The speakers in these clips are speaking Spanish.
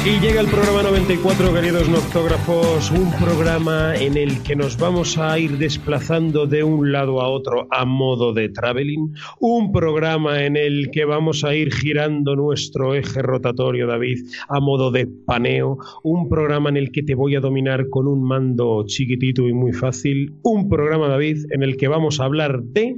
Y llega el programa 94, queridos noctógrafos, un programa en el que nos vamos a ir desplazando de un lado a otro a modo de traveling, un programa en el que vamos a ir girando nuestro eje rotatorio, David, a modo de paneo, un programa en el que te voy a dominar con un mando chiquitito y muy fácil, un programa, David, en el que vamos a hablar de...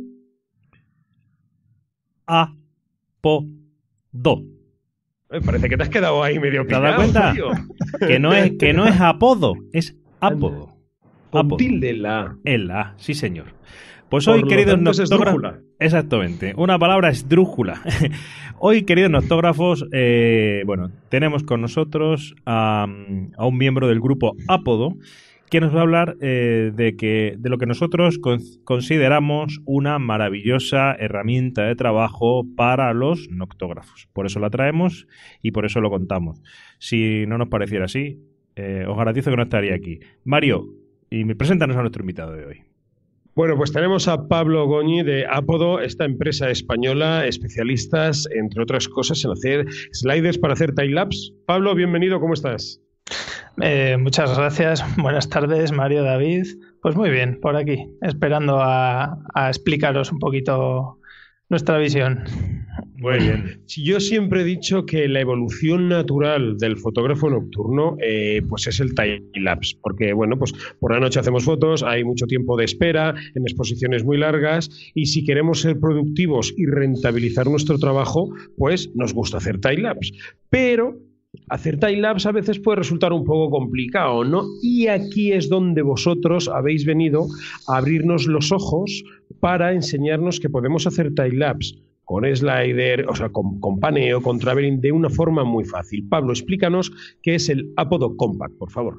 Apodo. Parece que te has quedado ahí medio pillado. ¿Te has dado cuenta? Tío. Que no es apodo, es apodo. Con tilde en la A. En la A, sí señor. Pues hoy, queridos noctógrafos... Exactamente, una palabra esdrújula. Hoy, queridos noctógrafos, tenemos con nosotros a un miembro del grupo Apodo, que nos va a hablar de lo que nosotros consideramos una maravillosa herramienta de trabajo para los noctógrafos. Por eso la traemos y por eso lo contamos. Si no nos pareciera así, os garantizo que no estaría aquí. Mario, preséntanos a nuestro invitado de hoy. Bueno, pues tenemos a Pablo Goñi de Apodo, esta empresa española, especialistas, entre otras cosas, en hacer sliders para hacer time-lapse. Pablo, bienvenido, ¿cómo estás? Muchas gracias. Buenas tardes, Mario, David. Pues muy bien, por aquí, esperando a explicaros un poquito nuestra visión. Muy bien. Yo siempre he dicho que la evolución natural del fotógrafo nocturno pues es el time-lapse, porque bueno, pues por la noche hacemos fotos, hay mucho tiempo de espera en exposiciones muy largas y si queremos ser productivos y rentabilizar nuestro trabajo, pues nos gusta hacer time-lapse. Pero hacer time-lapse a veces puede resultar un poco complicado, ¿no? Y aquí es donde vosotros habéis venido a abrirnos los ojos para enseñarnos que podemos hacer time-lapse con slider, o sea, con paneo, con traveling, de una forma muy fácil. Pablo, explícanos qué es el Apodo Compact, por favor.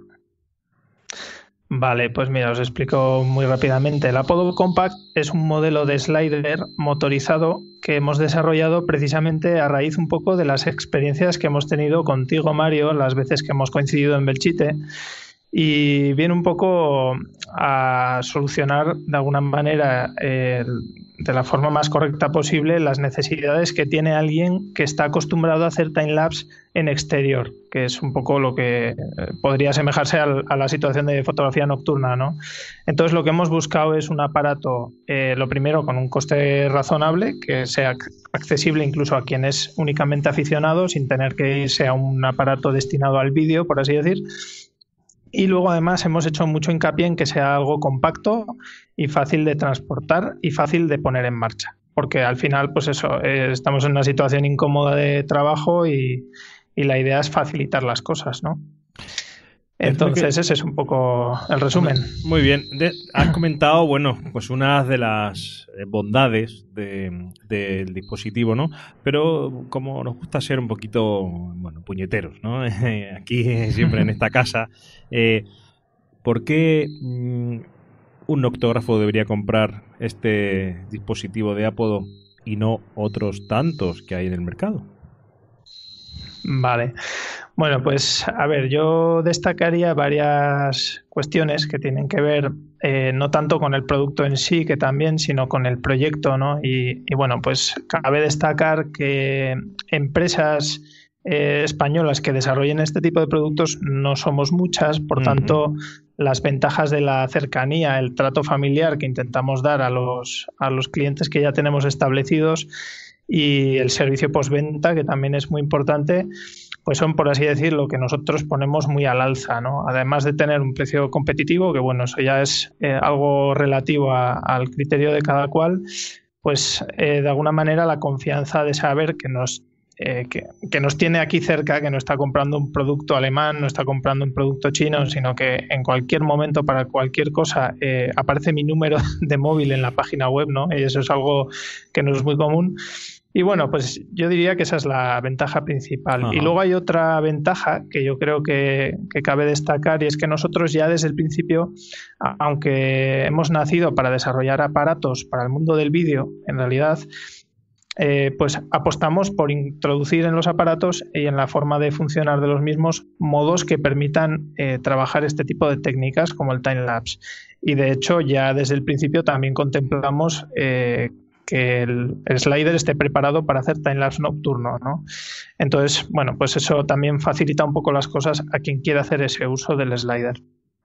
Vale, pues mira, os explico muy rápidamente. El Apodo Compact es un modelo de slider motorizado que hemos desarrollado precisamente a raíz un poco de las experiencias que hemos tenido contigo, Mario, las veces que hemos coincidido en Belchite, y viene un poco a solucionar de alguna manera de la forma más correcta posible las necesidades que tiene alguien que está acostumbrado a hacer time-lapse en exterior, que es un poco lo que podría asemejarse a la situación de fotografía nocturna, ¿no? Entonces lo que hemos buscado es un aparato, lo primero con un coste razonable, que sea accesible incluso a quien es únicamente aficionado, sin tener que irse a un aparato destinado al vídeo, por así decir. Y luego además hemos hecho mucho hincapié en que sea algo compacto y fácil de transportar y fácil de poner en marcha. Porque al final, pues eso, estamos en una situación incómoda de trabajo y la idea es facilitar las cosas, ¿no? Entonces ese es un poco el resumen. Muy bien. Has comentado, bueno, pues una de las bondades del dispositivo, ¿no? Pero como nos gusta ser un poquito, bueno, puñeteros, ¿no? Aquí siempre en esta casa, ¿por qué un noctógrafo debería comprar este dispositivo de Apodo y no otros tantos que hay en el mercado? Vale. Bueno, pues a ver, yo destacaría varias cuestiones que tienen que ver no tanto con el producto en sí, que también, sino con el proyecto, ¿no? Y bueno, pues cabe destacar que empresas españolas que desarrollen este tipo de productos no somos muchas, por tanto, las ventajas de la cercanía, el trato familiar que intentamos dar a los clientes que ya tenemos establecidos y el servicio postventa, que también es muy importante, pues son, por así decir, lo que nosotros ponemos muy al alza, ¿no? Además de tener un precio competitivo, que bueno, eso ya es algo relativo al criterio de cada cual, pues de alguna manera la confianza de saber que nos tiene aquí cerca, que no está comprando un producto alemán, no está comprando un producto chino, sino que en cualquier momento, para cualquier cosa, aparece mi número de móvil en la página web, ¿no? Y eso es algo que no es muy común. Y bueno, pues yo diría que esa es la ventaja principal. Ajá. Y luego hay otra ventaja que yo creo que cabe destacar, y es que nosotros ya desde el principio, aunque hemos nacido para desarrollar aparatos para el mundo del vídeo, en realidad, pues apostamos por introducir en los aparatos y en la forma de funcionar de los mismos modos que permitan trabajar este tipo de técnicas como el time-lapse. Y de hecho ya desde el principio también contemplamos el slider esté preparado para hacer timelapse nocturno, ¿no? Entonces, bueno, pues eso también facilita un poco las cosas a quien quiera hacer ese uso del slider.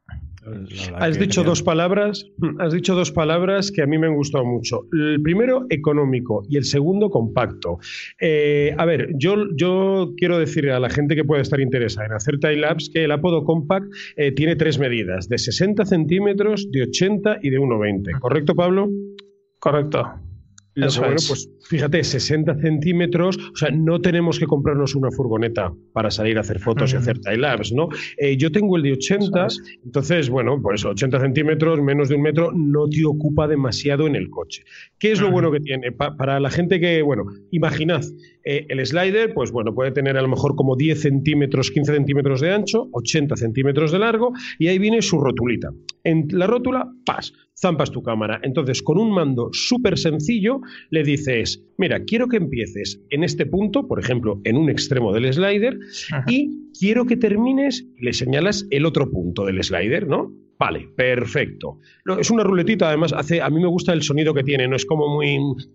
Has dicho dos palabras que a mí me han gustado mucho. El primero, económico, y el segundo, compacto. A ver, yo quiero decir a la gente que pueda estar interesada en hacer timelapse que el Apodo Compact tiene 3 medidas, de 60 centímetros, de 80 y de 1,20. ¿Correcto, Pablo? Correcto. Bueno, pues fíjate, 60 centímetros, o sea, no tenemos que comprarnos una furgoneta para salir a hacer fotos y hacer timelapse, ¿no? Yo tengo el de 80, entonces, bueno, pues 80 centímetros, menos de 1 metro, no te ocupa demasiado en el coche. ¿Qué es lo bueno que tiene? Para la gente que, bueno, imaginad, el slider, pues bueno, puede tener a lo mejor como 10 centímetros, 15 centímetros de ancho, 80 centímetros de largo, y ahí viene su rotulita. En la rótula, zampas tu cámara. Entonces, con un mando súper sencillo, le dices, mira, quiero que empieces en este punto, por ejemplo, en un extremo del slider, y quiero que termines, le señalas el otro punto del slider, ¿no? Vale, perfecto. Es una ruletita, además, a mí me gusta el sonido que tiene, no es como muy...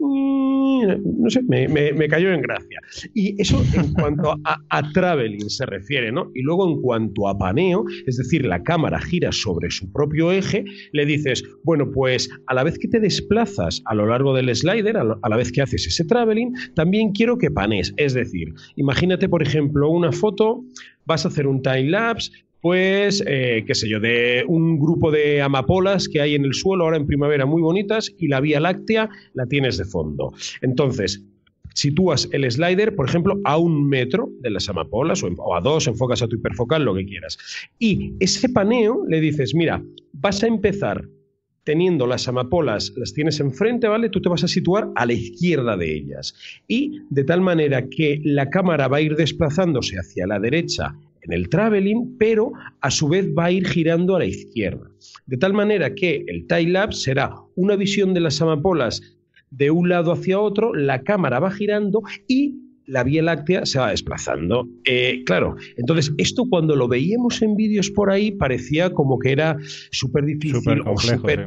No sé, me cayó en gracia. Y eso en cuanto a traveling se refiere, ¿no? Y luego en cuanto a paneo, es decir, la cámara gira sobre su propio eje, le dices, bueno, pues a la vez que te desplazas a lo largo del slider, a la vez que haces ese traveling, también quiero que panees. Es decir, imagínate, por ejemplo, una foto, vas a hacer un timelapse, pues, qué sé yo, de un grupo de amapolas que hay en el suelo ahora en primavera muy bonitas y la Vía Láctea la tienes de fondo. Entonces, sitúas el slider, por ejemplo, a 1 metro de las amapolas o a 2, enfocas a tu hiperfocal, lo que quieras. Y ese paneo le dices, mira, vas a empezar teniendo las amapolas, las tienes enfrente, ¿vale? Tú te vas a situar a la izquierda de ellas. Y de tal manera que la cámara va a ir desplazándose hacia la derecha en el traveling, pero a su vez va a ir girando a la izquierda. De tal manera que el timelapse será una visión de las amapolas de un lado hacia otro, la cámara va girando y la Vía Láctea se va desplazando. Claro, entonces esto cuando lo veíamos en vídeos por ahí parecía como que era súper difícil, súper complejo, sí.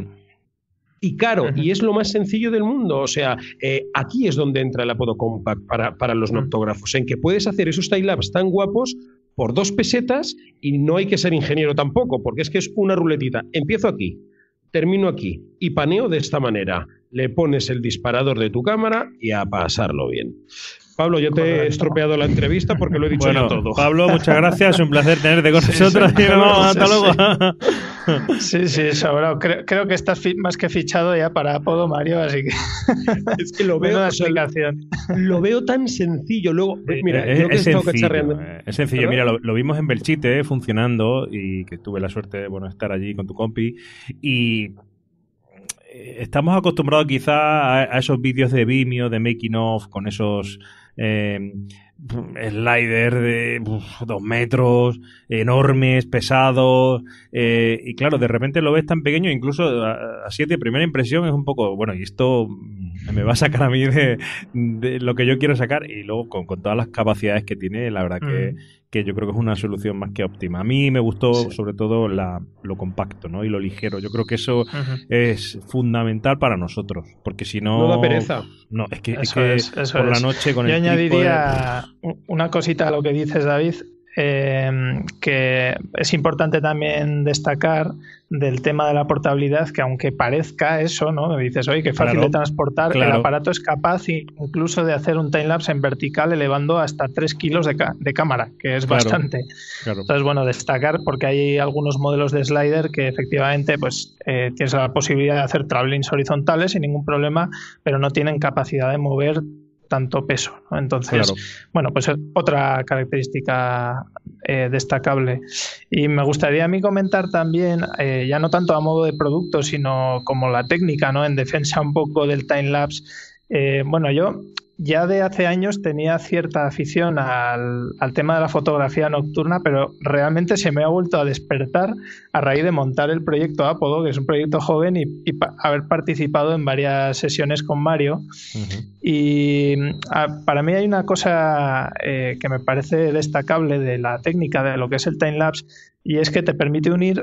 Y claro, y es lo más sencillo del mundo. O sea, aquí es donde entra el Apodo Compact para los noctógrafos, en que puedes hacer esos timelapse tan guapos por 2 pesetas y no hay que ser ingeniero tampoco, porque es que es una ruletita. Empiezo aquí, termino aquí y paneo de esta manera. Le pones el disparador de tu cámara y a pasarlo bien. Pablo, yo te he estropeado la entrevista porque lo he dicho yo todo. Pablo, muchas gracias. Un placer tenerte con nosotros. Hasta luego. Sí, sobrado. Creo que estás más que fichado ya para Apodo, Mario, así que... Es que lo veo, lo veo tan sencillo. Luego, mira, es sencillo. Es sencillo. Mira, lo vimos en Belchite funcionando y que tuve la suerte de estar allí con tu compi y... Estamos acostumbrados quizá a esos vídeos de Vimeo, de making of, con esos sliders de 2 metros, enormes, pesados, y claro, de repente lo ves tan pequeño, incluso así de primera impresión es un poco, bueno, y esto me va a sacar a mí de lo que yo quiero sacar, y luego con todas las capacidades que tiene, la verdad que yo creo que es una solución más que óptima. A mí me gustó sobre todo lo compacto, ¿no? Y lo ligero. Yo creo que eso es fundamental para nosotros, porque si no... No da pereza. No, es que por la noche con yo el añadiría una cosita a lo que dices, David, que es importante también destacar del tema de la portabilidad, que aunque parezca eso, ¿no? Dices, oye, qué fácil de transportar, el aparato es capaz incluso de hacer un timelapse en vertical elevando hasta 3 kilos de cámara, que es bastante. Entonces, bueno, destacar, porque hay algunos modelos de slider que efectivamente pues tienes la posibilidad de hacer travelings horizontales sin ningún problema, pero no tienen capacidad de mover tanto peso, ¿no? Entonces, bueno, pues es otra característica destacable. Y me gustaría a mí comentar también, ya no tanto a modo de producto, sino como la técnica, ¿no? En defensa un poco del timelapse. Bueno, yo ya de hace años tenía cierta afición al tema de la fotografía nocturna, pero realmente se me ha vuelto a despertar a raíz de montar el proyecto Apodo, que es un proyecto joven, y haber participado en varias sesiones con Mario. Y para mí hay una cosa que me parece destacable de la técnica de lo que es el timelapse, y es que te permite unir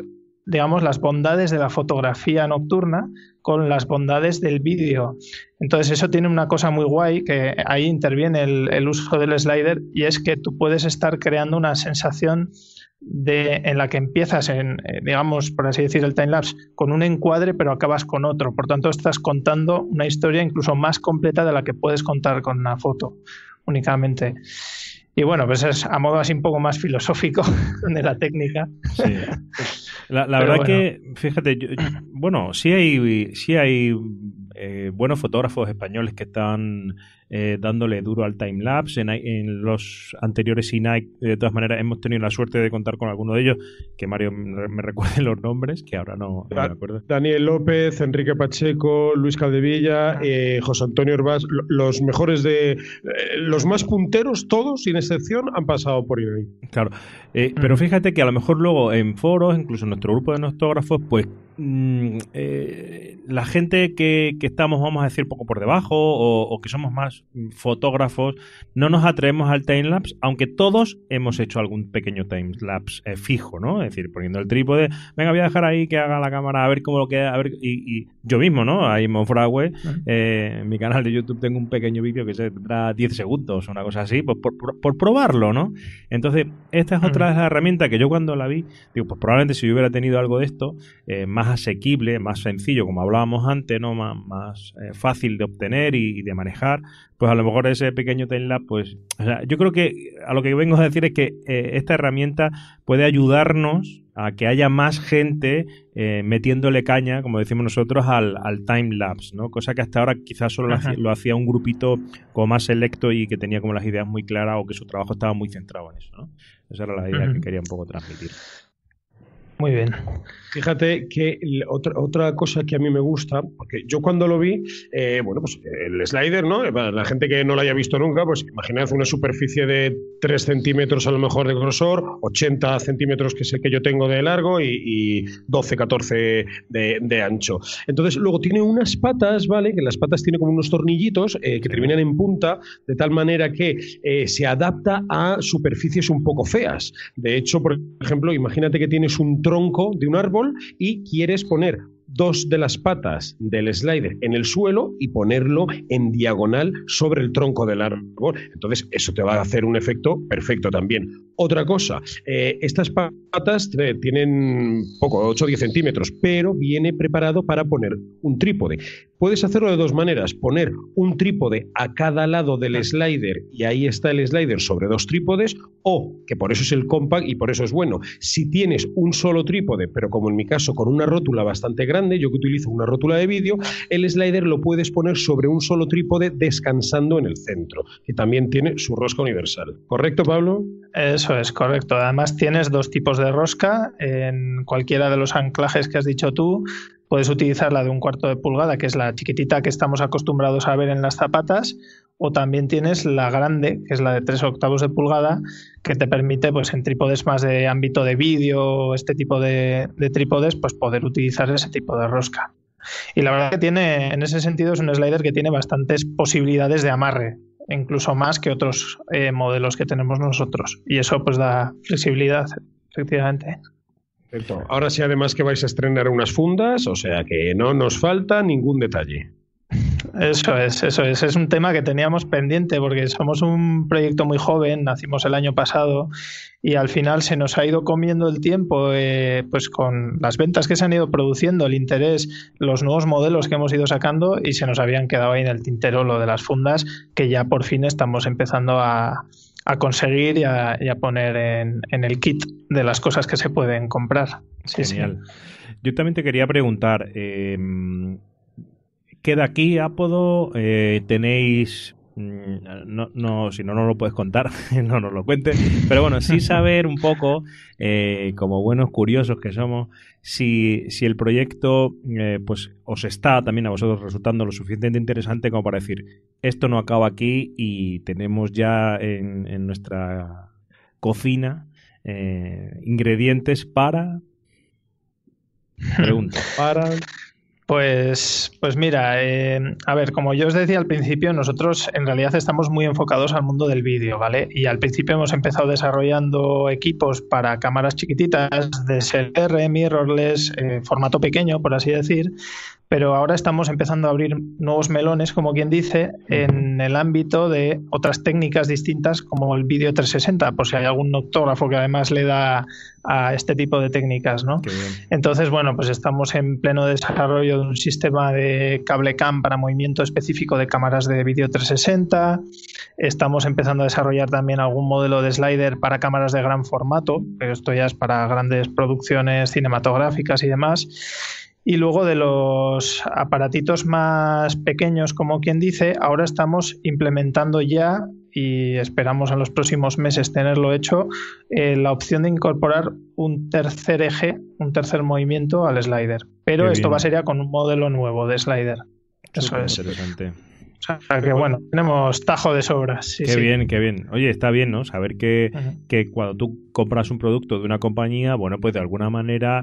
digamos, las bondades de la fotografía nocturna con las bondades del vídeo. Entonces eso tiene una cosa muy guay, que ahí interviene el uso del slider, y es que tú puedes estar creando una sensación en la que empiezas digamos, por así decir, el timelapse con un encuadre, pero acabas con otro. Por tanto, estás contando una historia incluso más completa de la que puedes contar con una foto únicamente. Y bueno, pues es a modo así un poco más filosófico de la técnica. Sí. La verdad bueno. Que, fíjate, sí hay buenos fotógrafos españoles que están dándole duro al timelapse. En los anteriores INAI, de todas maneras, hemos tenido la suerte de contar con alguno de ellos, que Mario me recuerde los nombres, que ahora no me acuerdo. Daniel López, Enrique Pacheco, Luis Caldevilla, José Antonio Urbás, los mejores los más punteros, todos, sin excepción, han pasado por INAI. Claro, pero fíjate que a lo mejor luego en foros, incluso en nuestro grupo de noctógrafos, pues la gente que estamos, vamos a decir, poco por debajo o que somos más fotógrafos, no nos atrevemos al timelapse, aunque todos hemos hecho algún pequeño timelapse fijo, ¿no? Es decir, poniendo el trípode, venga, voy a dejar ahí que haga la cámara a ver cómo lo queda, a ver, y yo mismo, ¿no? Ahí en Monfragüe, en mi canal de YouTube tengo un pequeño vídeo que se tendrá 10 segundos, una cosa así, pues por probarlo, ¿no? Entonces, esta es otra de las herramientas que yo cuando la vi, digo, pues probablemente si yo hubiera tenido algo de esto, más asequible, más sencillo, como hablábamos antes, ¿no? Más fácil de obtener y de manejar, pues a lo mejor ese pequeño timelapse, pues, o sea, yo creo que a lo que vengo a decir es que esta herramienta puede ayudarnos a que haya más gente metiéndole caña, como decimos nosotros, al timelapse, ¿no? Cosa que hasta ahora quizás solo lo hacía un grupito como más selecto y que tenía como las ideas muy claras o que su trabajo estaba muy centrado en eso, ¿no? Esa era la idea que quería un poco transmitir. Muy bien. Fíjate que otra cosa que a mí me gusta, porque yo cuando lo vi, pues el slider, ¿no? La gente que no lo haya visto nunca, pues imaginad una superficie de 3 centímetros a lo mejor de grosor, 80 centímetros que es el que yo tengo de largo y 12, 14 de ancho. Entonces, luego tiene unas patas, ¿vale? Que las patas tienen como unos tornillitos que terminan en punta, de tal manera que se adapta a superficies un poco feas. De hecho, por ejemplo, imagínate que tienes un tronco de un árbol y quieres poner 2 de las patas del slider en el suelo y ponerlo en diagonal sobre el tronco del árbol. Entonces, eso te va a hacer un efecto perfecto también. Otra cosa, estas patas tienen poco, 8 o 10 centímetros, pero viene preparado para poner un trípode. Puedes hacerlo de 2 maneras, poner un trípode a cada lado del slider y ahí está el slider sobre 2 trípodes, o, que por eso es el compact y por eso es bueno, si tienes un solo trípode, pero como en mi caso con una rótula bastante grande, yo que utilizo una rótula de vídeo, el slider lo puedes poner sobre un solo trípode descansando en el centro, que también tiene su rosca universal. ¿Correcto, Pablo? Eso es correcto. Además tienes 2 tipos de rosca en cualquiera de los anclajes que has dicho tú. Puedes utilizar la de 1/4 de pulgada, que es la chiquitita que estamos acostumbrados a ver en las zapatas, o también tienes la grande, que es la de 3/8 de pulgada, que te permite, pues en trípodes más de ámbito de vídeo, este tipo de trípodes, pues poder utilizar ese tipo de rosca. Y la verdad que tiene, en ese sentido, es un slider que tiene bastantes posibilidades de amarre, incluso más que otros modelos que tenemos nosotros. Y eso pues da flexibilidad, efectivamente. Perfecto. Ahora sí, además que vais a estrenar unas fundas, o sea que no nos falta ningún detalle. Eso es. Es un tema que teníamos pendiente porque somos un proyecto muy joven, nacimos el año pasado y al final se nos ha ido comiendo el tiempo, pues con las ventas que se han ido produciendo, el interés, los nuevos modelos que hemos ido sacando, y se nos habían quedado ahí en el tintero lo de las fundas, que ya por fin estamos empezando a conseguir y a poner en el kit de las cosas que se pueden comprar. Sí, genial. Sí. Yo también te quería preguntar, ¿queda aquí Apodo? ¿Tenéis...? No, si no lo puedes contar, no nos lo cuentes. Pero bueno, sí saber un poco, como buenos curiosos que somos, si el proyecto pues os está también a vosotros resultando lo suficientemente interesante como para decir, esto no acaba aquí y tenemos ya en nuestra cocina ingredientes para... Pregunta. Pues mira, a ver, como yo os decía al principio, nosotros en realidad estamos muy enfocados al mundo del vídeo, ¿vale? Y al principio hemos empezado desarrollando equipos para cámaras chiquititas, DSLR, mirrorless, formato pequeño, por así decir, pero ahora estamos empezando a abrir nuevos melones, como quien dice, en el ámbito de otras técnicas distintas como el vídeo 360, por si hay algún noctógrafo que además le da a este tipo de técnicas, ¿no? Entonces, bueno, pues estamos en pleno desarrollo de un sistema de cable cam para movimiento específico de cámaras de vídeo 360. Estamos empezando a desarrollar también algún modelo de slider para cámaras de gran formato, pero esto ya es para grandes producciones cinematográficas y demás. Y luego de los aparatitos más pequeños, como quien dice, ahora estamos implementando ya, y esperamos en los próximos meses tenerlo hecho, la opción de incorporar un tercer eje, un tercer movimiento al slider. Pero esto va a ser ya con un modelo nuevo de slider. Eso es interesante. O sea que bueno, tenemos tajo de sobras. Sí, qué bien, qué bien. Oye, está bien, ¿no? Saber que cuando tú compras un producto de una compañía, bueno, pues de alguna manera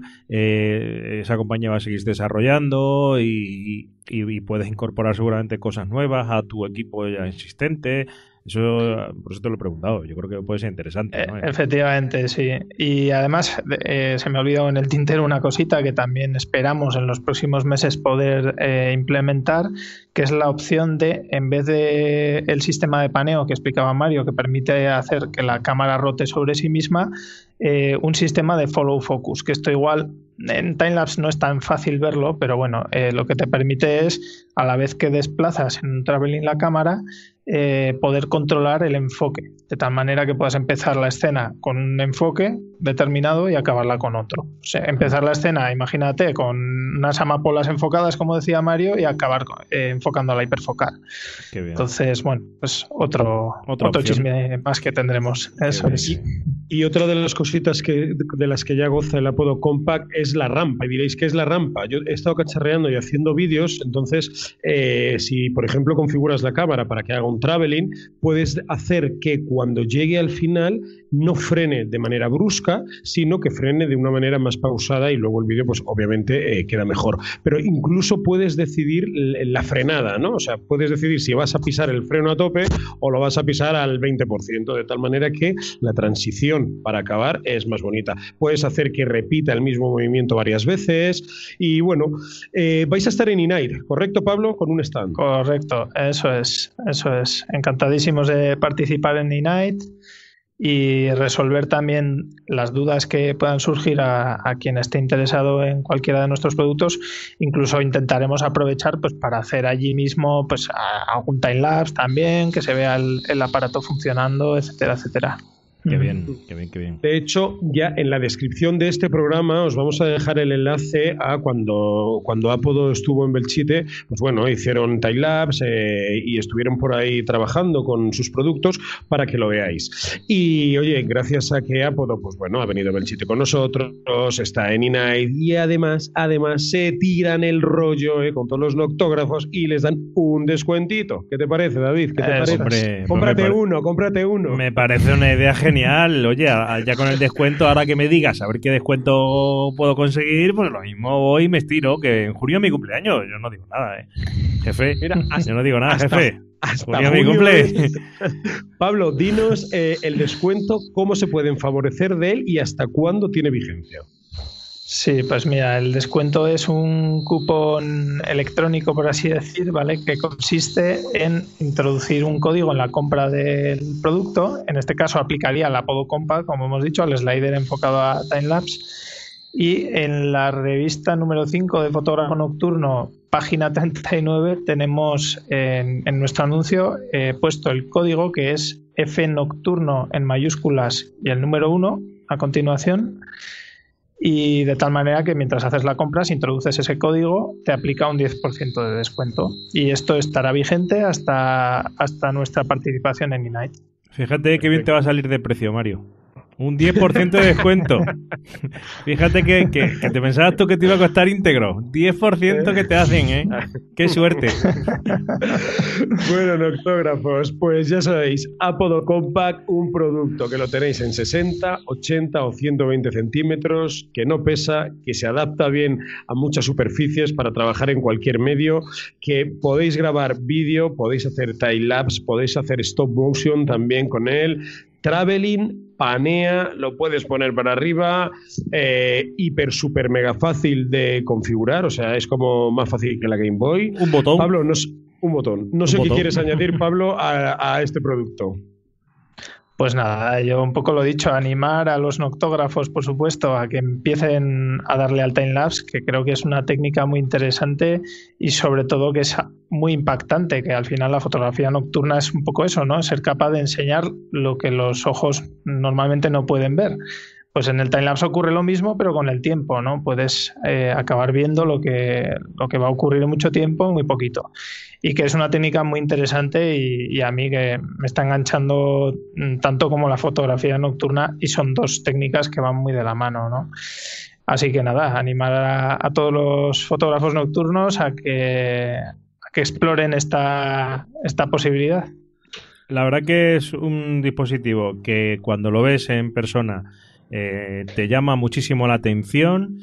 esa compañía va a seguir desarrollando y puedes incorporar seguramente cosas nuevas a tu equipo ya existente. Eso, por eso te lo he preguntado. Yo creo que puede ser interesante, ¿no? Efectivamente, sí. Y además se me olvidó en el tintero una cosita que también esperamos en los próximos meses poder implementar, que es la opción de, en vez de el sistema de paneo que explicaba Mario, que permite hacer que la cámara rote sobre sí misma, un sistema de follow focus, que esto igual en timelapse no es tan fácil verlo, pero bueno, lo que te permite es, a la vez que desplazas en un traveling la cámara, poder controlar el enfoque, de tal manera que puedas empezar la escena con un enfoque determinado y acabarla con otro. O sea, empezar la escena, imagínate, con unas amapolas enfocadas, como decía Mario, y acabar enfocando a la hiperfocal. Qué bien. Entonces, bueno, pues otro chisme más que tendremos. Eso es. Y otra de las cositas de las que ya goza el Apodo Compact es la rampa. Y diréis, ¿qué es la rampa? Yo he estado cacharreando y haciendo vídeos, entonces si por ejemplo configuras la cámara para que haga un traveling, puedes hacer que cuando llegue al final no frene de manera brusca, sino que frene de una manera más pausada y luego el vídeo pues obviamente queda mejor. Pero incluso puedes decidir la frenada, ¿no? O sea, puedes decidir si vas a pisar el freno a tope o lo vas a pisar al 20%, de tal manera que la transición para acabar es más bonita. Puedes hacer que repita el mismo movimiento varias veces y bueno, vais a estar en InAir, ¿correcto, Pablo? Con un stand. Correcto, eso es. Encantadísimos de participar en InAir y resolver también las dudas que puedan surgir a quien esté interesado en cualquiera de nuestros productos. Incluso intentaremos aprovechar pues para hacer allí mismo pues algún timelapse también, que se vea el aparato funcionando, etcétera, etcétera. Qué bien, qué bien, qué bien. De hecho, ya en la descripción de este programa os vamos a dejar el enlace a cuando Apodo estuvo en Belchite, pues bueno, hicieron timelapse y estuvieron por ahí trabajando con sus productos para que lo veáis. Y oye, gracias a que Apodo, pues bueno, ha venido a Belchite con nosotros, está en InAir y además se tiran el rollo con todos los noctógrafos y les dan un descuentito. ¿Qué te parece, David? ¿Qué te parece? Hombre, cómprate uno. Me parece una idea genial. Oye, ya con el descuento, ahora que me digas a ver qué descuento puedo conseguir, pues lo mismo voy y me estiro, que en junio es mi cumpleaños. Yo no digo nada, jefe. Mira, yo no digo nada, jefe. Hasta junio mi cumple. Pablo, dinos el descuento, cómo se pueden favorecer de él y hasta cuándo tiene vigencia. Sí, pues mira, el descuento es un cupón electrónico, por así decir, ¿vale? Que consiste en introducir un código en la compra del producto. En este caso aplicaría al Apodo Compact, como hemos dicho, al slider enfocado a timelapse. Y en la revista número 5 de Fotógrafo Nocturno, página 39, tenemos en nuestro anuncio puesto el código que es F Nocturno en mayúsculas y el número 1 a continuación. Y de tal manera que mientras haces la compra, si introduces ese código, te aplica un 10% de descuento. Y esto estará vigente hasta nuestra participación en InAir. Fíjate qué bien te va a salir de precio, Mario. Un 10% de descuento. Fíjate que te pensabas tú que te iba a costar íntegro. 10% que te hacen, ¿eh? ¡Qué suerte! Bueno, noctógrafos, pues ya sabéis, Apodo Compact, un producto que lo tenéis en 60, 80 o 120 centímetros, que no pesa, que se adapta bien a muchas superficies para trabajar en cualquier medio, que podéis grabar vídeo, podéis hacer time-lapse, podéis hacer stop motion también con él, traveling, panea, lo puedes poner para arriba, hiper, super, mega fácil de configurar, o sea, es como más fácil que la Game Boy. Un botón. Pablo, un botón. No sé qué quieres añadir, Pablo, a este producto. Pues nada, yo un poco lo he dicho, animar a los noctógrafos, por supuesto, a que empiecen a darle al time-lapse, que creo que es una técnica muy interesante y sobre todo que es muy impactante, que al final la fotografía nocturna es un poco eso, ¿no? Ser capaz de enseñar lo que los ojos normalmente no pueden ver. Pues en el time-lapse ocurre lo mismo, pero con el tiempo, ¿no? Puedes acabar viendo lo que va a ocurrir en mucho tiempo, en muy poquito. Y que es una técnica muy interesante y a mí que me está enganchando tanto como la fotografía nocturna, y son dos técnicas que van muy de la mano, ¿no? Así que nada, animar a todos los fotógrafos nocturnos a que exploren esta posibilidad. La verdad que es un dispositivo que cuando lo ves en persona te llama muchísimo la atención,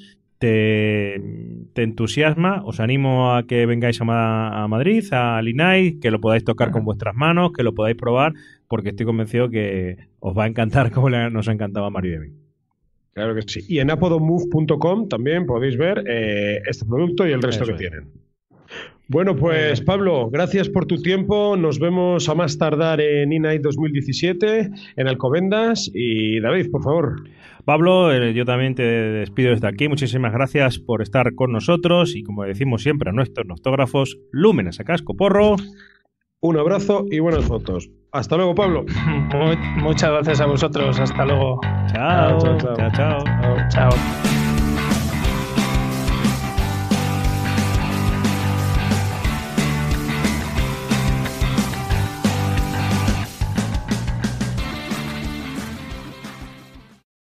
te entusiasma. Os animo a que vengáis a Madrid, a Linai, que lo podáis tocar con vuestras manos, que lo podáis probar, porque estoy convencido que os va a encantar como nos ha encantado a Mario y a mí. Claro que sí. Y en apodomove.com también podéis ver este producto y el resto que tienen. Bueno, pues Pablo, gracias por tu tiempo. Nos vemos a más tardar en eNight 2017, en Alcobendas. Y David, por favor. Pablo, yo también te despido desde aquí. Muchísimas gracias por estar con nosotros y, como decimos siempre a nuestros noctógrafos, lúmenes a casco porro. Un abrazo y buenas fotos. Hasta luego, Pablo. Muchas gracias a vosotros. Hasta luego. Chao. Chao.